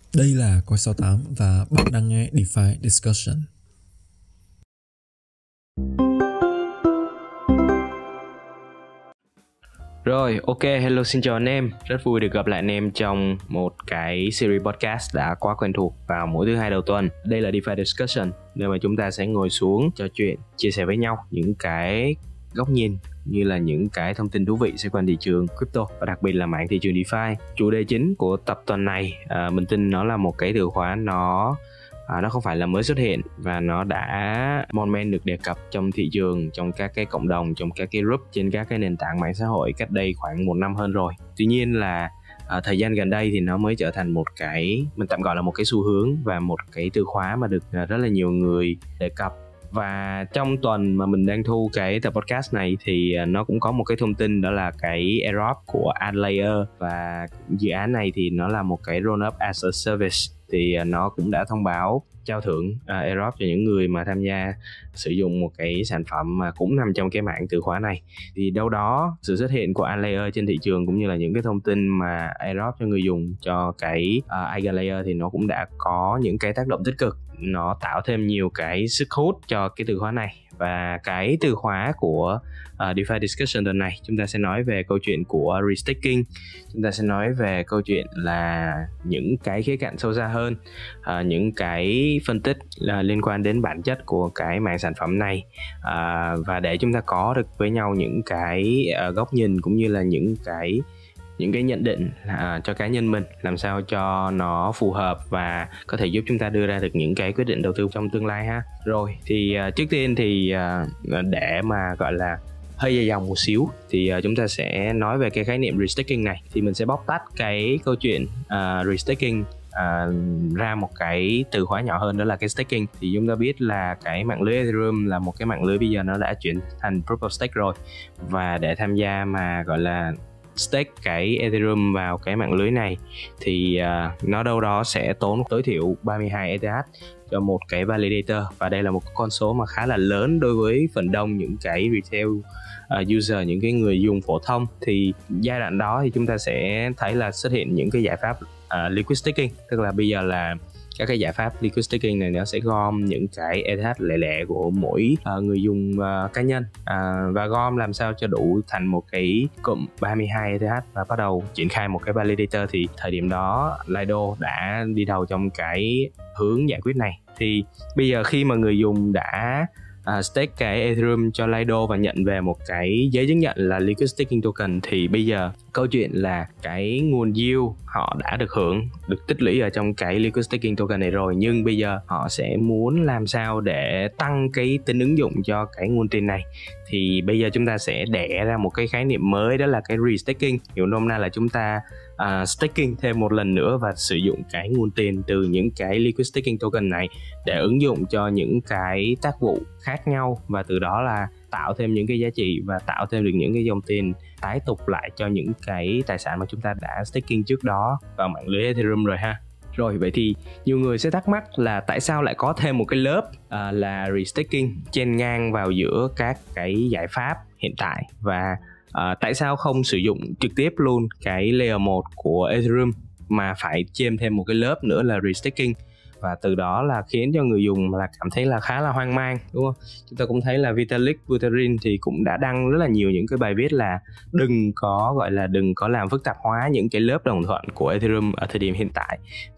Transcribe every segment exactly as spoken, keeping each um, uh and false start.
Đây là Coi sáu tám và bạn đang nghe DeFi Discussion. Rồi, ok, hello, xin chào anh em. Rất vui được gặp lại anh em trong một cái series podcast đã quá quen thuộc vào mỗi thứ hai đầu tuần. Đây là DeFi Discussion, nơi mà chúng ta sẽ ngồi xuống trò chuyện, chia sẻ với nhau những cái góc nhìn như là những cái thông tin thú vị xoay quanh thị trường crypto và đặc biệt là mảng thị trường DeFi. Chủ đề chính của tập tuần này, à, mình tin nó là một cái từ khóa nó À, nó không phải là mới xuất hiện và nó đã mon men được đề cập trong thị trường, trong các cái cộng đồng, trong các cái group trên các cái nền tảng mạng xã hội cách đây khoảng một năm hơn rồi. Tuy nhiên là à, thời gian gần đây thì nó mới trở thành một cái, mình tạm gọi là một cái xu hướng và một cái từ khóa mà được à, rất là nhiều người đề cập. Và trong tuần mà mình đang thu cái tập podcast này thì nó cũng có một cái thông tin, đó là cái airdrop của Adlayer, và dự án này thì nó là một cái roll up as a service, thì nó cũng đã thông báo trao thưởng uh, airdrop cho những người mà tham gia sử dụng một cái sản phẩm mà cũng nằm trong cái mảng từ khóa này. Thì đâu đó sự xuất hiện của Adlayer trên thị trường cũng như là những cái thông tin mà airdrop cho người dùng cho cái uh, Adlayer thì nó cũng đã có những cái tác động tích cực, nó tạo thêm nhiều cái sức hút cho cái từ khóa này. Và cái từ khóa của uh, DeFi Discussion tuần này, chúng ta sẽ nói về câu chuyện của restaking, chúng ta sẽ nói về câu chuyện là những cái khía cạnh sâu xa hơn, uh, những cái phân tích uh, liên quan đến bản chất của cái mảng sản phẩm này, uh, và để chúng ta có được với nhau những cái uh, góc nhìn cũng như là những cái những cái nhận định à, cho cá nhân mình làm sao cho nó phù hợp và có thể giúp chúng ta đưa ra được những cái quyết định đầu tư trong tương lai ha. Rồi thì à, trước tiên thì à, để mà gọi là hơi dài dòng một xíu thì à, chúng ta sẽ nói về cái khái niệm restaking này. Thì mình sẽ bóc tách cái câu chuyện à, restaking À, ra một cái từ khóa nhỏ hơn, đó là cái staking. Thì chúng ta biết là cái mạng lưới Ethereum là một cái mạng lưới bây giờ nó đã chuyển thành Proof of Stake rồi, và để tham gia mà gọi là stake cái Ethereum vào cái mạng lưới này thì uh, nó đâu đó sẽ tốn tối thiểu ba mươi hai E T H cho một cái validator, và đây là một con số mà khá là lớn đối với phần đông những cái retail uh, user, những cái người dùng phổ thông. Thì giai đoạn đó thì chúng ta sẽ thấy là xuất hiện những cái giải pháp uh, liquid staking, tức là bây giờ là các cái giải pháp liquid staking này nó sẽ gom những cái E T H lẻ lẻ của mỗi uh, người dùng uh, cá nhân uh, và gom làm sao cho đủ thành một cái cụm ba mươi hai E T H và bắt đầu triển khai một cái validator. Thì thời điểm đó Lido đã đi đầu trong cái hướng giải quyết này. Thì bây giờ khi mà người dùng đã Uh, stake cái Ethereum cho Lido và nhận về một cái giấy chứng nhận là Liquid Staking Token, thì bây giờ câu chuyện là cái nguồn yield họ đã được hưởng, được tích lũy ở trong cái Liquid Staking Token này rồi, nhưng bây giờ họ sẽ muốn làm sao để tăng cái tính ứng dụng cho cái nguồn tiền này. Thì bây giờ chúng ta sẽ đẻ ra một cái khái niệm mới, đó là cái restaking. Hiểu nôm na là chúng ta uh, staking thêm một lần nữa và sử dụng cái nguồn tiền từ những cái Liquid Staking Token này để ứng dụng cho những cái tác vụ khác nhau, và từ đó là tạo thêm những cái giá trị và tạo thêm được những cái dòng tiền tái tục lại cho những cái tài sản mà chúng ta đã staking trước đó vào mạng lưới Ethereum rồi ha. Rồi, vậy thì nhiều người sẽ thắc mắc là tại sao lại có thêm một cái lớp uh, là restaking chen ngang vào giữa các cái giải pháp hiện tại, và uh, tại sao không sử dụng trực tiếp luôn cái layer một của Ethereum mà phải chêm thêm một cái lớp nữa là restaking. Và từ đó là khiến cho người dùng là cảm thấy là khá là hoang mang, đúng không? Chúng ta cũng thấy là Vitalik Buterin thì cũng đã đăng rất là nhiều những cái bài viết là đừng có gọi là đừng có làm phức tạp hóa những cái lớp đồng thuận của Ethereum ở thời điểm hiện tại.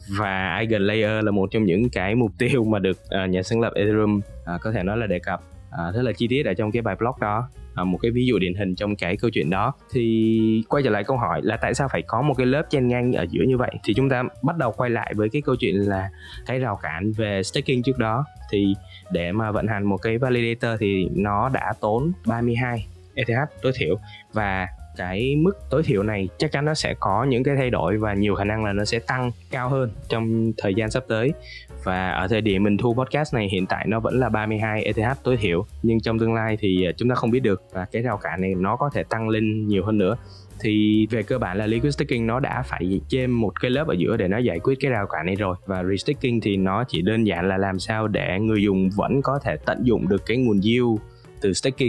Và Eigenlayer là một trong những cái mục tiêu mà được uh, nhà sáng lập Ethereum uh, có thể nói là đề cập uh, rất là chi tiết ở trong cái bài blog đó. À, một cái ví dụ điển hình trong cái câu chuyện đó. Thì quay trở lại câu hỏi là tại sao phải có một cái lớp chen ngang ở giữa như vậy, thì chúng ta bắt đầu quay lại với cái câu chuyện là cái rào cản về staking trước đó. Thì để mà vận hành một cái validator thì nó đã tốn ba mươi hai E T H tối thiểu, và cái mức tối thiểu này chắc chắn nó sẽ có những cái thay đổi và nhiều khả năng là nó sẽ tăng cao hơn trong thời gian sắp tới. Và ở thời điểm mình thu podcast này hiện tại nó vẫn là ba mươi hai E T H tối thiểu, nhưng trong tương lai thì chúng ta không biết được, và cái rào cản này nó có thể tăng lên nhiều hơn nữa. Thì về cơ bản là liquid staking nó đã phải chêm một cái lớp ở giữa để nó giải quyết cái rào cản này rồi, và restaking thì nó chỉ đơn giản là làm sao để người dùng vẫn có thể tận dụng được cái nguồn yield từ staking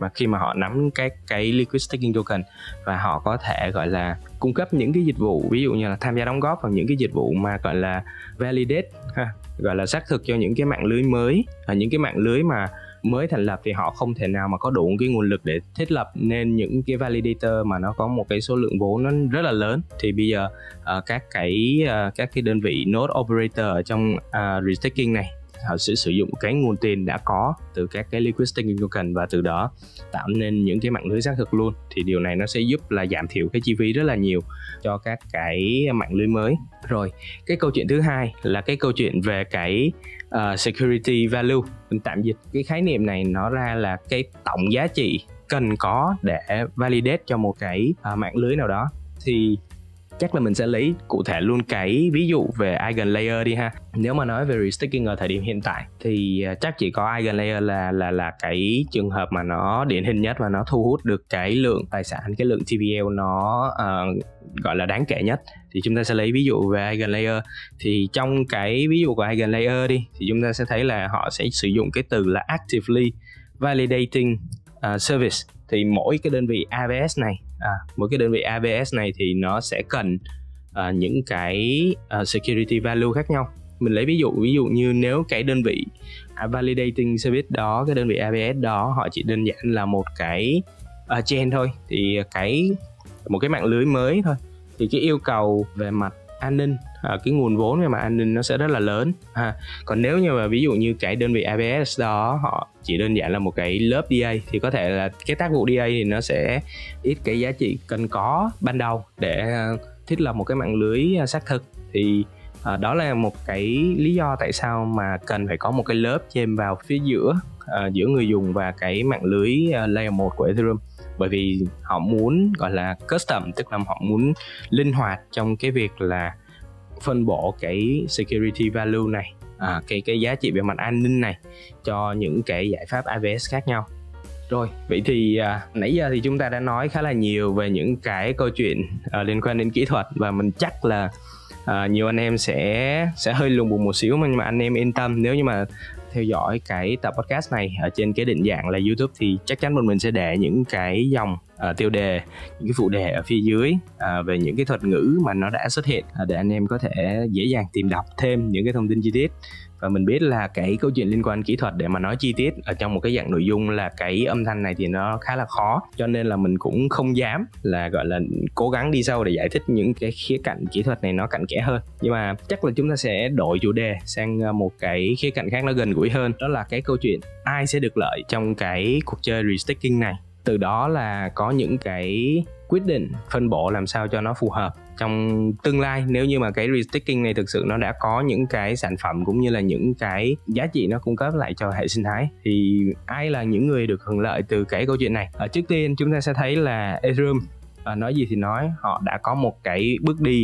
mà khi mà họ nắm các cái liquid staking token và họ có thể gọi là cung cấp những cái dịch vụ, ví dụ như là tham gia đóng góp vào những cái dịch vụ mà gọi là validate ha, gọi là xác thực cho những cái mạng lưới mới, à, những cái mạng lưới mà mới thành lập thì họ không thể nào mà có đủ cái nguồn lực để thiết lập nên những cái validator mà nó có một cái số lượng vốn nó rất là lớn. Thì bây giờ uh, các cái uh, các cái đơn vị node operator ở trong uh, restaking này họ sẽ sử dụng cái nguồn tiền đã có từ các cái liquid staking token và từ đó tạo nên những cái mạng lưới xác thực luôn. Thì điều này nó sẽ giúp là giảm thiểu cái chi phí rất là nhiều cho các cái mạng lưới mới. Rồi, cái câu chuyện thứ hai là cái câu chuyện về cái uh, security value. Mình tạm dịch cái khái niệm này nó ra là cái tổng giá trị cần có để validate cho một cái uh, mạng lưới nào đó. Thì chắc là mình sẽ lấy cụ thể luôn cái ví dụ về Eigenlayer đi ha. Nếu mà nói về restaking ở thời điểm hiện tại thì chắc chỉ có Eigenlayer là là là cái trường hợp mà nó điển hình nhất và nó thu hút được cái lượng tài sản, cái lượng tê vê lờ nó uh, gọi là đáng kể nhất. Thì chúng ta sẽ lấy ví dụ về Eigenlayer. Thì trong cái ví dụ của Eigenlayer đi thì chúng ta sẽ thấy là họ sẽ sử dụng cái từ là actively validating uh, service. Thì mỗi cái đơn vị a vê ét này à, mỗi cái đơn vị a vê ét này thì nó sẽ cần uh, những cái uh, security value khác nhau. Mình lấy ví dụ ví dụ như nếu cái đơn vị uh, validating service đó, cái đơn vị a vê ét đó họ chỉ đơn giản là một cái uh, chain thôi, thì cái một cái mạng lưới mới thôi, thì cái yêu cầu về mặt an ninh, à, cái nguồn vốn về mặt an ninh nó sẽ rất là lớn ha. Còn nếu như mà ví dụ như cái đơn vị a vê ét đó họ chỉ đơn giản là một cái lớp đê a thì có thể là cái tác vụ đê a thì nó sẽ ít cái giá trị cần có ban đầu để thiết lập một cái mạng lưới xác thực. Thì à, đó là một cái lý do tại sao mà cần phải có một cái lớp chêm vào phía giữa à, giữa người dùng và cái mạng lưới uh, layer một của Ethereum. Bởi vì họ muốn gọi là custom, tức là họ muốn linh hoạt trong cái việc là phân bổ cái security value này, à, cái cái giá trị về mặt an ninh này cho những cái giải pháp a vê ét khác nhau. Rồi, vậy thì à, nãy giờ thì chúng ta đã nói khá là nhiều về những cái câu chuyện à, liên quan đến kỹ thuật, và mình chắc là à, nhiều anh em sẽ sẽ hơi lùng bùng một xíu, nhưng mà anh em yên tâm, nếu như mà theo dõi cái tập podcast này ở trên cái định dạng là YouTube thì chắc chắn bọn mình sẽ để những cái dòng uh, tiêu đề, những cái phụ đề ở phía dưới uh, về những cái thuật ngữ mà nó đã xuất hiện uh, để anh em có thể dễ dàng tìm đọc thêm những cái thông tin chi tiết. Và mình biết là cái câu chuyện liên quan kỹ thuật để mà nói chi tiết ở trong một cái dạng nội dung là cái âm thanh này thì nó khá là khó, cho nên là mình cũng không dám là gọi là cố gắng đi sâu để giải thích những cái khía cạnh kỹ thuật này nó cặn kẽ hơn. Nhưng mà chắc là chúng ta sẽ đổi chủ đề sang một cái khía cạnh khác nó gần gũi hơn, đó là cái câu chuyện ai sẽ được lợi trong cái cuộc chơi restaking này. Từ đó là có những cái quyết định phân bổ làm sao cho nó phù hợp trong tương lai, nếu như mà cái restaking này thực sự nó đã có những cái sản phẩm cũng như là những cái giá trị nó cung cấp lại cho hệ sinh thái, thì ai là những người được hưởng lợi từ cái câu chuyện này. Ở trước tiên chúng ta sẽ thấy là Ethereum, à, nói gì thì nói, họ đã có một cái bước đi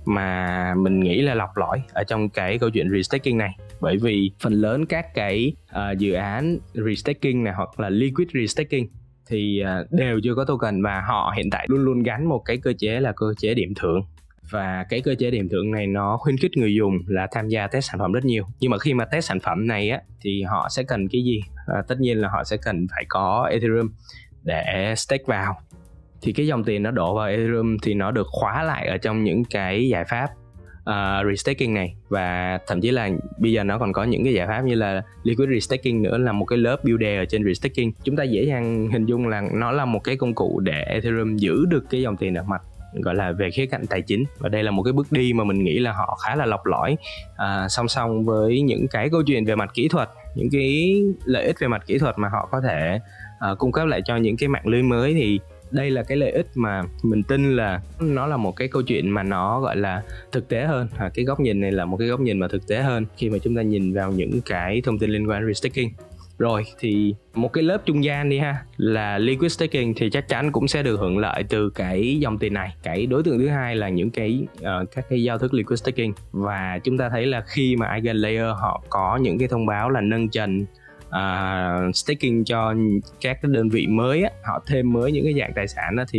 mà mình nghĩ là lọc lõi ở trong cái câu chuyện restaking này. Bởi vì phần lớn các cái uh, dự án restaking này hoặc là liquid restaking thì đều chưa có token, và họ hiện tại luôn luôn gắn một cái cơ chế là cơ chế điểm thưởng. Và cái cơ chế điểm thưởng này nó khuyến khích người dùng là tham gia test sản phẩm rất nhiều. Nhưng mà khi mà test sản phẩm này á thì họ sẽ cần cái gì? À, tất nhiên là họ sẽ cần phải có Ethereum để stake vào. Thì cái dòng tiền nó đổ vào Ethereum thì nó được khóa lại ở trong những cái giải pháp Uh, restaking này, và thậm chí là bây giờ nó còn có những cái giải pháp như là liquid restaking nữa, là một cái lớp builder ở trên restaking. Chúng ta dễ dàng hình dung là nó là một cái công cụ để Ethereum giữ được cái dòng tiền ở mặt gọi là về khía cạnh tài chính, và đây là một cái bước đi mà mình nghĩ là họ khá là lọc lõi. Uh, song song với những cái câu chuyện về mặt kỹ thuật, những cái lợi ích về mặt kỹ thuật mà họ có thể uh, cung cấp lại cho những cái mạng lưới mới, thì đây là cái lợi ích mà mình tin là nó là một cái câu chuyện mà nó gọi là thực tế hơn. À, cái góc nhìn này là một cái góc nhìn mà thực tế hơn khi mà chúng ta nhìn vào những cái thông tin liên quan đến restaking. Rồi thì một cái lớp trung gian đi ha, là liquid staking thì chắc chắn cũng sẽ được hưởng lợi từ cái dòng tiền này. Cái đối tượng thứ hai là những cái uh, các cái giao thức liquid staking, và chúng ta thấy là khi mà Eigenlayer họ có những cái thông báo là nâng trần Uh, staking cho các cái đơn vị mới á, họ thêm mới những cái dạng tài sản đó, thì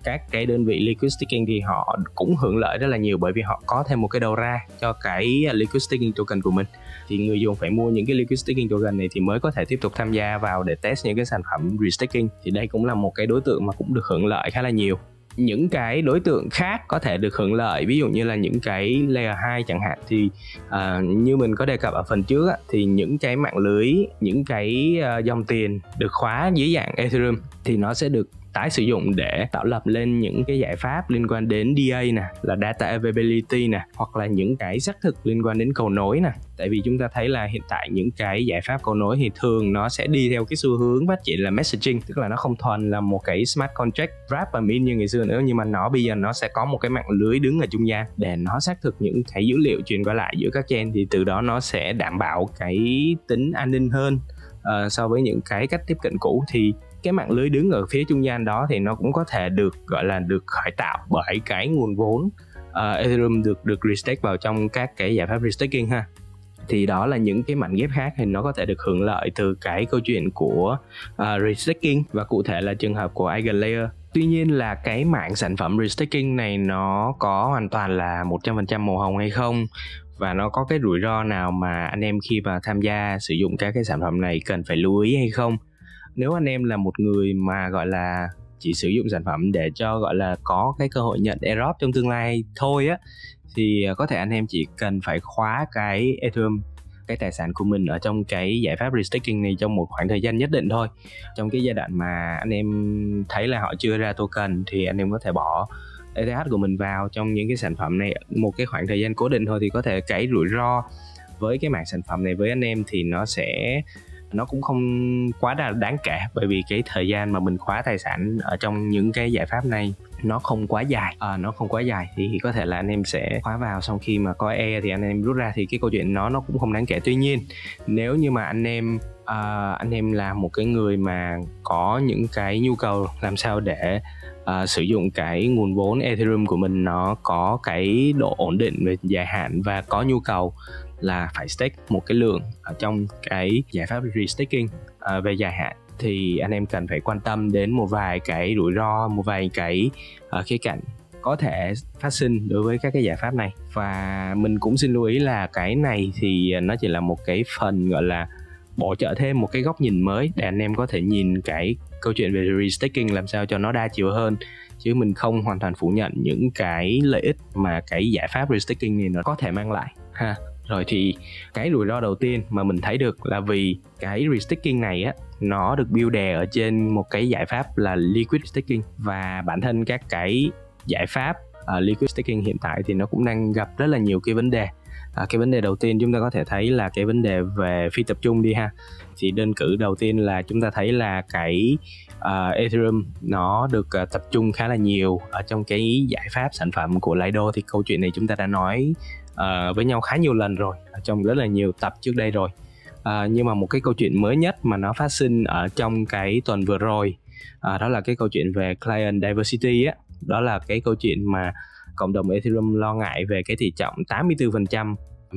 các cái đơn vị liquid staking thì họ cũng hưởng lợi rất là nhiều, bởi vì họ có thêm một cái đầu ra cho cái liquid staking token của mình. Thì người dùng phải mua những cái liquid staking token này thì mới có thể tiếp tục tham gia vào để test những cái sản phẩm restaking. Thì đây cũng là một cái đối tượng mà cũng được hưởng lợi khá là nhiều. Những cái đối tượng khác có thể được hưởng lợi, ví dụ như là những cái layer hai chẳng hạn, thì uh, như mình có đề cập ở phần trước á, thì những cái mạng lưới, những cái uh, dòng tiền được khóa dưới dạng Ethereum thì nó sẽ được tái sử dụng để tạo lập lên những cái giải pháp liên quan đến đê a nè, là data availability nè, hoặc là những cái xác thực liên quan đến cầu nối nè. Tại vì chúng ta thấy là hiện tại những cái giải pháp cầu nối thì thường nó sẽ đi theo cái xu hướng phát triển là messaging, tức là nó không thuần là một cái smart contract wrap và min như ngày xưa nữa, nhưng mà nó bây giờ nó sẽ có một cái mạng lưới đứng ở trung gian để nó xác thực những cái dữ liệu truyền qua lại giữa các chain, thì từ đó nó sẽ đảm bảo cái tính an ninh hơn uh, so với những cái cách tiếp cận cũ. Thì cái mạng lưới đứng ở phía trung gian đó thì nó cũng có thể được gọi là được khởi tạo bởi cái nguồn vốn uh, Ethereum được được restake vào trong các cái giải pháp restaking ha. Thì đó là những cái mảnh ghép khác thì nó có thể được hưởng lợi từ cái câu chuyện của uh, restaking, và cụ thể là trường hợp của EigenLayer. Tuy nhiên là cái mảng sản phẩm restaking này nó có hoàn toàn là một trăm phần trăm màu hồng hay không, và nó có cái rủi ro nào mà anh em khi mà tham gia sử dụng các cái sản phẩm này cần phải lưu ý hay không. Nếu anh em là một người mà gọi là chỉ sử dụng sản phẩm để cho gọi là có cái cơ hội nhận airdrop trong tương lai thôi á, thì có thể anh em chỉ cần phải khóa cái Ethereum, cái tài sản của mình ở trong cái giải pháp restaking này trong một khoảng thời gian nhất định thôi. Trong cái giai đoạn mà anh em thấy là họ chưa ra token thì anh em có thể bỏ e tê hát của mình vào trong những cái sản phẩm này một cái khoảng thời gian cố định thôi, thì có thể cái rủi ro với cái mảng sản phẩm này với anh em thì nó sẽ nó cũng không quá là đáng kể, bởi vì cái thời gian mà mình khóa tài sản ở trong những cái giải pháp này nó không quá dài à, nó không quá dài thì có thể là anh em sẽ khóa vào, xong khi mà có e thì anh em rút ra, thì cái câu chuyện nó nó cũng không đáng kể. Tuy nhiên nếu như mà anh em à, anh em là một cái người mà có những cái nhu cầu làm sao để Uh, sử dụng cái nguồn vốn Ethereum của mình nó có cái độ ổn định về dài hạn, và có nhu cầu là phải stake một cái lượng ở trong cái giải pháp restaking uh, về dài hạn, thì anh em cần phải quan tâm đến một vài cái rủi ro, một vài cái uh, khía cạnh có thể phát sinh đối với các cái giải pháp này. Và mình cũng xin lưu ý là cái này thì nó chỉ là một cái phần gọi là bổ trợ thêm một cái góc nhìn mới để anh em có thể nhìn cái câu chuyện về restaking làm sao cho nó đa chiều hơn, chứ mình không hoàn toàn phủ nhận những cái lợi ích mà cái giải pháp restaking này nó có thể mang lại ha. Rồi thì cái rủi ro đầu tiên mà mình thấy được là vì cái restaking này á, nó được build đè ở trên một cái giải pháp là liquid staking, và bản thân các cái giải pháp uh, liquid staking hiện tại thì nó cũng đang gặp rất là nhiều cái vấn đề. À, cái vấn đề đầu tiên chúng ta có thể thấy là cái vấn đề về phi tập trung đi ha. Thì đơn cử đầu tiên là chúng ta thấy là cái uh, Ethereum nó được uh, tập trung khá là nhiều ở trong cái giải pháp sản phẩm của Lido. Thì câu chuyện này chúng ta đã nói uh, với nhau khá nhiều lần rồi ở trong rất là nhiều tập trước đây rồi. Uh, nhưng mà một cái câu chuyện mới nhất mà nó phát sinh ở trong cái tuần vừa rồi, uh, đó là cái câu chuyện về client diversity á. Đó là cái câu chuyện mà cộng đồng Ethereum lo ngại về cái tỷ trọng tám mươi tư phần trăm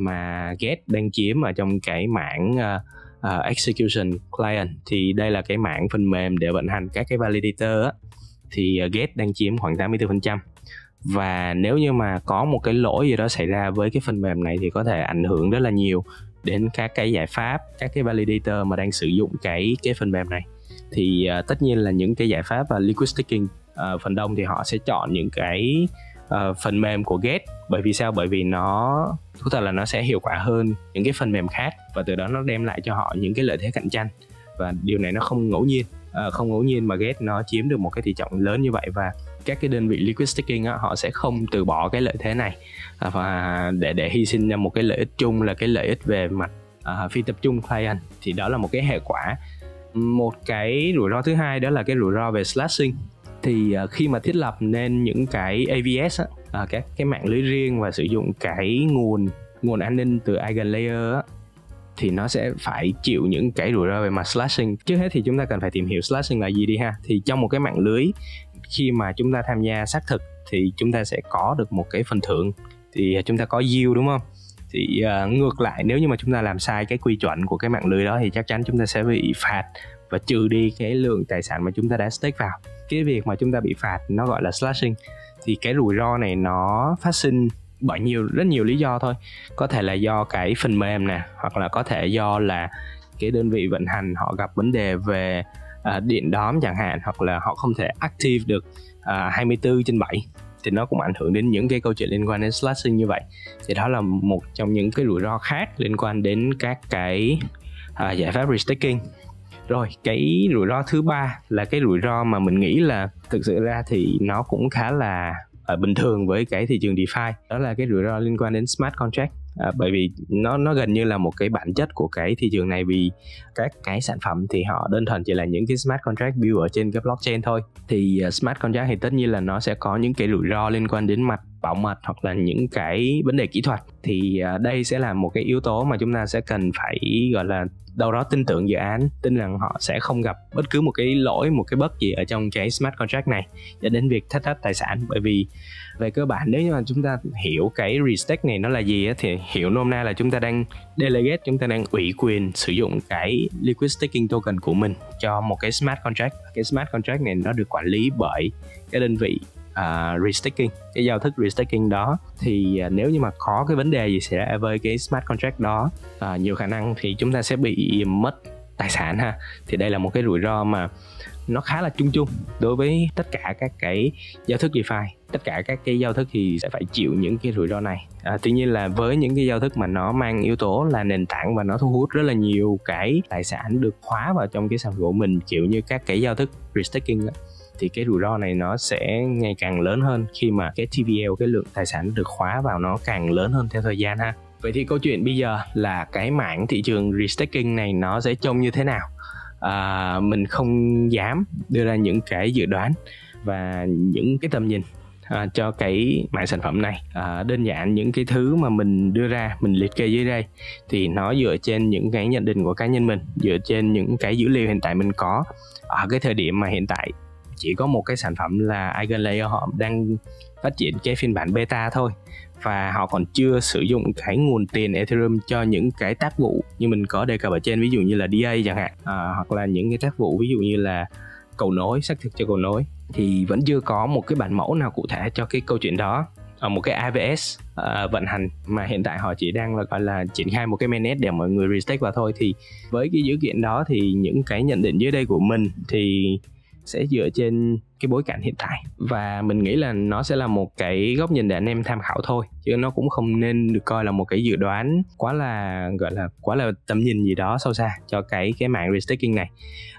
mà Geth đang chiếm ở trong cái mảng uh, uh, execution client. Thì đây là cái mảng phần mềm để vận hành các cái validator á, thì uh, Geth đang chiếm khoảng tám mươi tư phần trăm. Và nếu như mà có một cái lỗi gì đó xảy ra với cái phần mềm này thì có thể ảnh hưởng rất là nhiều đến các cái giải pháp, các cái validator mà đang sử dụng cái cái phần mềm này. Thì uh, tất nhiên là những cái giải pháp uh, liquid staking uh, phần đông thì họ sẽ chọn những cái Uh, phần mềm của Geth. Bởi vì sao? Bởi vì nó thú thật là nó sẽ hiệu quả hơn những cái phần mềm khác, và từ đó nó đem lại cho họ những cái lợi thế cạnh tranh. Và điều này nó không ngẫu nhiên, uh, không ngẫu nhiên mà Geth nó chiếm được một cái tỷ trọng lớn như vậy, và các cái đơn vị liquid staking á, họ sẽ không từ bỏ cái lợi thế này uh, và để để hy sinh ra một cái lợi ích chung là cái lợi ích về mặt uh, phi tập trung client. Thì đó là một cái hệ quả. Một cái rủi ro thứ hai đó là cái rủi ro về slashing. Thì uh, khi mà thiết lập nên những cái a vê ét á, uh, các cái mạng lưới riêng và sử dụng cái nguồn nguồn an ninh từ EigenLayer á, thì nó sẽ phải chịu những cái rủi ro về mặt slashing. Trước hết thì chúng ta cần phải tìm hiểu slashing là gì đi ha. Thì trong một cái mạng lưới, khi mà chúng ta tham gia xác thực thì chúng ta sẽ có được một cái phần thưởng, thì chúng ta có yield đúng không? Thì uh, ngược lại, nếu như mà chúng ta làm sai cái quy chuẩn của cái mạng lưới đó thì chắc chắn chúng ta sẽ bị phạt và trừ đi cái lượng tài sản mà chúng ta đã stake vào. cái việc mà chúng ta bị phạt nó gọi là slashing. Thì cái rủi ro này nó phát sinh bởi nhiều rất nhiều lý do thôi. Có thể là do cái phần mềm nè, hoặc là có thể do là cái đơn vị vận hành họ gặp vấn đề về uh, điện đóm chẳng hạn, hoặc là họ không thể active được uh, hai mươi bốn trên bảy, thì nó cũng ảnh hưởng đến những cái câu chuyện liên quan đến slashing như vậy. Thì đó là một trong những cái rủi ro khác liên quan đến các cái uh, giải pháp restaking. Rồi cái rủi ro thứ ba là cái rủi ro mà mình nghĩ là thực sự ra thì nó cũng khá là uh, bình thường với cái thị trường DeFi. Đó là cái rủi ro liên quan đến smart contract. À, bởi vì nó nó gần như là một cái bản chất của cái thị trường này, vì các cái sản phẩm thì họ đơn thuần chỉ là những cái smart contract build ở trên cái blockchain thôi. Thì uh, smart contract thì tất nhiên là nó sẽ có những cái rủi ro liên quan đến mặt bảo mật hoặc là những cái vấn đề kỹ thuật. Thì uh, đây sẽ là một cái yếu tố mà chúng ta sẽ cần phải gọi là đâu đó tin tưởng dự án, tin rằng họ sẽ không gặp bất cứ một cái lỗi, một cái bug gì ở trong cái smart contract này dẫn đến việc thất thoát tài sản. Bởi vì về cơ bản nếu như mà chúng ta hiểu cái restake này nó là gì á, thì hiểu nôm na là chúng ta đang delegate, chúng ta đang ủy quyền sử dụng cái liquid staking token của mình cho một cái smart contract. Cái smart contract này nó được quản lý bởi cái đơn vị uh, restaking, cái giao thức restaking đó. Thì uh, nếu như mà có cái vấn đề gì xảy ra với cái smart contract đó, uh, nhiều khả năng thì chúng ta sẽ bị mất tài sản ha. Thì đây là một cái rủi ro mà nó khá là chung chung đối với tất cả các cái giao thức DeFi. Tất cả các cái giao thức thì sẽ phải chịu những cái rủi ro này. À, tuy nhiên là với những cái giao thức mà nó mang yếu tố là nền tảng và nó thu hút rất là nhiều cái tài sản được khóa vào trong cái sản phẩm của mình, kiểu như các cái giao thức restaking đó, thì cái rủi ro này nó sẽ ngày càng lớn hơn khi mà cái tê vê lờ, cái lượng tài sản được khóa vào nó càng lớn hơn theo thời gian ha. Vậy thì câu chuyện bây giờ là cái mảng thị trường restaking này nó sẽ trông như thế nào? À, mình không dám đưa ra những cái dự đoán và những cái tầm nhìn à, cho cái mảng sản phẩm này. À, đơn giản những cái thứ mà mình đưa ra, mình liệt kê dưới đây thì nó dựa trên những cái nhận định của cá nhân mình, dựa trên những cái dữ liệu hiện tại mình có ở cái thời điểm mà hiện tại chỉ có một cái sản phẩm là EigenLayer họ đang phát triển cái phiên bản beta thôi, và họ còn chưa sử dụng cái nguồn tiền Ethereum cho những cái tác vụ như mình có đề cập ở trên, ví dụ như là đê a chẳng hạn, à, hoặc là những cái tác vụ ví dụ như là cầu nối, xác thực cho cầu nối, thì vẫn chưa có một cái bản mẫu nào cụ thể cho cái câu chuyện đó. Ở một cái i vê ét uh, vận hành mà hiện tại họ chỉ đang là gọi là triển khai một cái mainnet để mọi người restake vào thôi. Thì với cái dữ kiện đó thì những cái nhận định dưới đây của mình thì sẽ dựa trên cái bối cảnh hiện tại, và mình nghĩ là nó sẽ là một cái góc nhìn để anh em tham khảo thôi, chứ nó cũng không nên được coi là một cái dự đoán quá là gọi là quá là tầm nhìn gì đó sâu xa cho cái cái mảng restaking này.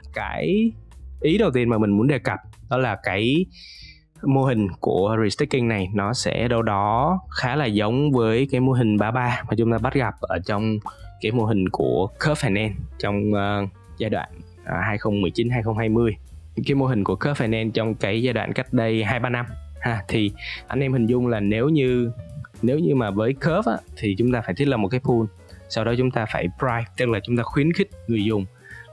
Cái ý đầu tiên mà mình muốn đề cập đó là cái mô hình của restaking này nó sẽ đâu đó khá là giống với cái mô hình ba ba mà chúng ta bắt gặp ở trong cái mô hình của Curve Finance trong uh, giai đoạn uh, hai không một chín hai không hai không. Cái mô hình của Curve Finance trong cái giai đoạn cách đây hai ba năm ha, thì anh em hình dung là nếu như nếu như mà với Curve á, thì chúng ta phải thiết lập một cái pool, sau đó chúng ta phải price, tức là chúng ta khuyến khích người dùng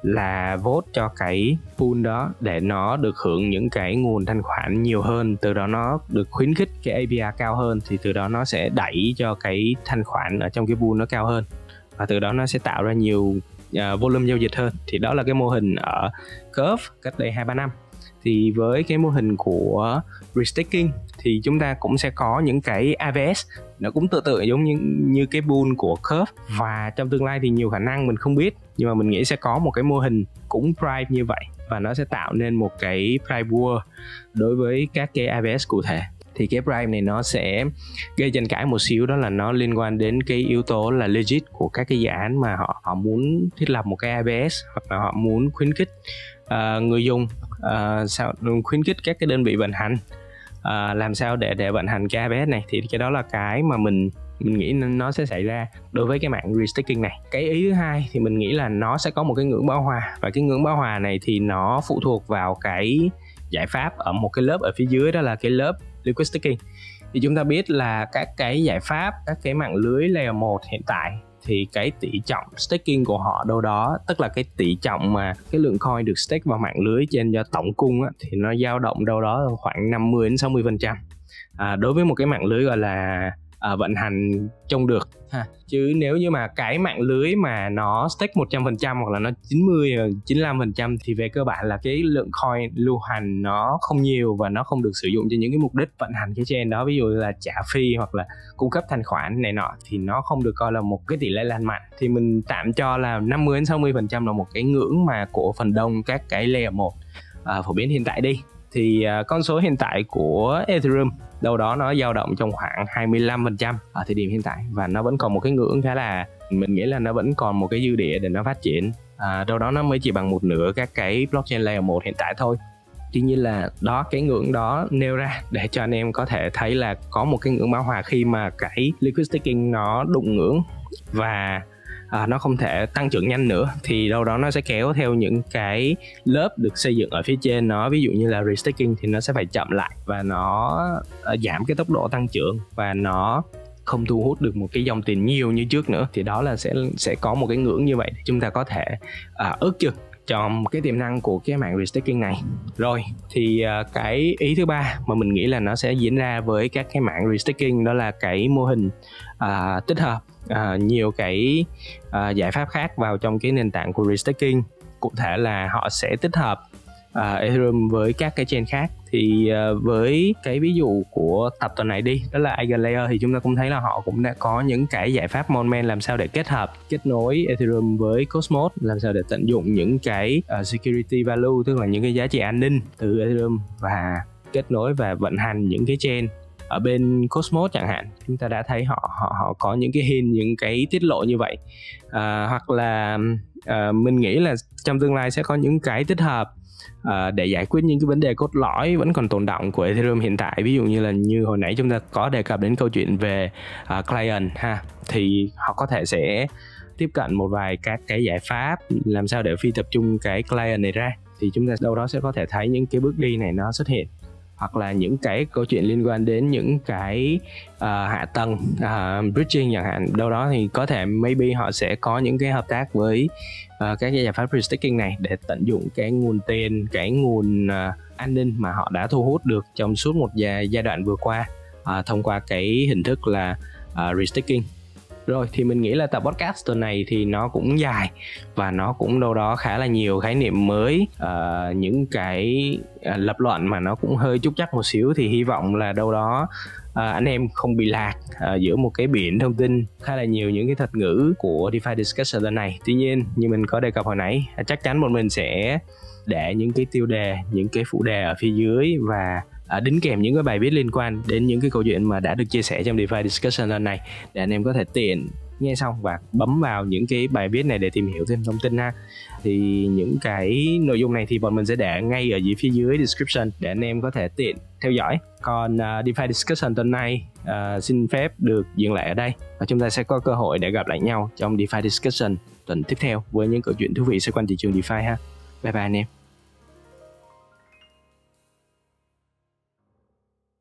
là vote cho cái pool đó để nó được hưởng những cái nguồn thanh khoản nhiều hơn, từ đó nó được khuyến khích cái a pê i cao hơn, thì từ đó nó sẽ đẩy cho cái thanh khoản ở trong cái pool nó cao hơn, và từ đó nó sẽ tạo ra nhiều Uh, volume giao dịch hơn. Thì đó là cái mô hình ở Curve cách đây hai ba năm. Thì với cái mô hình của restaking thì chúng ta cũng sẽ có những cái i vê ét nó cũng tự tự giống như, như cái pool của Curve, và trong tương lai thì nhiều khả năng mình không biết, nhưng mà mình nghĩ sẽ có một cái mô hình cũng price như vậy, và nó sẽ tạo nên một cái price war đối với các cái i vê ét cụ thể. Thì cái price này nó sẽ gây tranh cãi một xíu, đó là nó liên quan đến cái yếu tố là legit của các cái dự án mà họ họ muốn thiết lập một cái i vê ét, hoặc là họ muốn khuyến khích uh, người dùng uh, sao khuyến khích các cái đơn vị vận hành uh, làm sao để để vận hành cái i vê ét này. Thì cái đó là cái mà mình mình nghĩ nó sẽ xảy ra đối với cái mạng restaking này. Cái ý thứ hai thì mình nghĩ là nó sẽ có một cái ngưỡng bão hòa, và cái ngưỡng bão hòa này thì nó phụ thuộc vào cái giải pháp ở một cái lớp ở phía dưới, đó là cái lớp liquid staking. Thì chúng ta biết là các cái giải pháp, các cái mạng lưới layer một hiện tại thì cái tỷ trọng staking của họ đâu đó, tức là cái tỷ trọng mà cái lượng coin được stake vào mạng lưới trên do tổng cung á, thì nó dao động đâu đó khoảng năm mươi đến sáu mươi phần trăm. À, đối với một cái mạng lưới gọi là uh, vận hành trông được ha. Chứ nếu như mà cái mạng lưới mà nó stake một trăm phần trăm hoặc là nó chín mươi, chín mươi lăm phần trăm thì về cơ bản là cái lượng coin lưu hành nó không nhiều và nó không được sử dụng cho những cái mục đích vận hành cái chain đó, ví dụ là trả fee hoặc là cung cấp thanh khoản này nọ, thì nó không được coi là một cái tỷ lệ lành mạnh. Thì mình tạm cho là năm mươi đến sáu mươi phần trăm là một cái ngưỡng mà của phần đông các cái layer một uh, phổ biến hiện tại đi. Thì uh, con số hiện tại của Ethereum đâu đó nó dao động trong khoảng hai mươi lăm phần trăm ở thời điểm hiện tại, và nó vẫn còn một cái ngưỡng khá là, mình nghĩ là nó vẫn còn một cái dư địa để nó phát triển. À, đâu đó nó mới chỉ bằng một nửa các cái blockchain layer một hiện tại thôi. Tuy nhiên là đó, cái ngưỡng đó nêu ra để cho anh em có thể thấy là có một cái ngưỡng bão hòa khi mà cái liquid staking nó đụng ngưỡng và à, nó không thể tăng trưởng nhanh nữa, thì đâu đó nó sẽ kéo theo những cái lớp được xây dựng ở phía trên nó, ví dụ như là restaking thì nó sẽ phải chậm lại và nó uh, giảm cái tốc độ tăng trưởng và nó không thu hút được một cái dòng tiền nhiều như trước nữa. Thì đó là sẽ sẽ có một cái ngưỡng như vậy để chúng ta có thể uh, ước chừng cho cái tiềm năng của cái mạng restaking này. Rồi thì uh, cái ý thứ ba mà mình nghĩ là nó sẽ diễn ra với các cái mạng restaking đó là cái mô hình uh, tích hợp uh, nhiều cái uh, giải pháp khác vào trong cái nền tảng của restaking. Cụ thể là họ sẽ tích hợp uh, Ethereum với các cái chain khác. Thì uh, với cái ví dụ của tập tuần này đi, đó là Eigenlayer, thì chúng ta cũng thấy là họ cũng đã có những cái giải pháp Moonman làm sao để kết hợp, kết nối Ethereum với Cosmos, làm sao để tận dụng những cái uh, security value, tức là những cái giá trị an ninh từ Ethereum và kết nối và vận hành những cái chain ở bên Cosmos chẳng hạn. Chúng ta đã thấy họ họ họ có những cái hint, những cái tiết lộ như vậy. Uh, hoặc là uh, mình nghĩ là trong tương lai sẽ có những cái tích hợp Uh, để giải quyết những cái vấn đề cốt lõi vẫn còn tồn đọng của Ethereum hiện tại, ví dụ như là như hồi nãy chúng ta có đề cập đến câu chuyện về uh, client ha, thì họ có thể sẽ tiếp cận một vài các cái giải pháp làm sao để phi tập trung cái client này ra, thì chúng ta đâu đó sẽ có thể thấy những cái bước đi này nó xuất hiện. Hoặc là những cái câu chuyện liên quan đến những cái uh, hạ tầng uh, bridging chẳng hạn, đâu đó thì có thể maybe họ sẽ có những cái hợp tác với uh, các giải pháp restaking này để tận dụng cái nguồn tiền, cái nguồn uh, an ninh mà họ đã thu hút được trong suốt một giai, giai đoạn vừa qua uh, thông qua cái hình thức là uh, restaking. Rồi thì mình nghĩ là tập podcast tuần này thì nó cũng dài và nó cũng đâu đó khá là nhiều khái niệm mới, uh, những cái uh, lập luận mà nó cũng hơi trúc trắc một xíu, thì hy vọng là đâu đó uh, anh em không bị lạc uh, giữa một cái biển thông tin khá là nhiều những cái thuật ngữ của DeFi Discussion tuần này. Tuy nhiên như mình có đề cập hồi nãy, uh, chắc chắn bọn mình sẽ để những cái tiêu đề, những cái phụ đề ở phía dưới và À, đính kèm những cái bài viết liên quan đến những cái câu chuyện mà đã được chia sẻ trong DeFi Discussion lần này, để anh em có thể tiện nghe xong và bấm vào những cái bài viết này để tìm hiểu thêm thông tin ha. Thì những cái nội dung này thì bọn mình sẽ để ngay ở dưới phía dưới description để anh em có thể tiện theo dõi. Còn uh, DeFi Discussion tuần này uh, xin phép được dừng lại ở đây, và chúng ta sẽ có cơ hội để gặp lại nhau trong DeFi Discussion tuần tiếp theo với những câu chuyện thú vị xoay quanh thị trường DeFi ha. Bye bye anh em.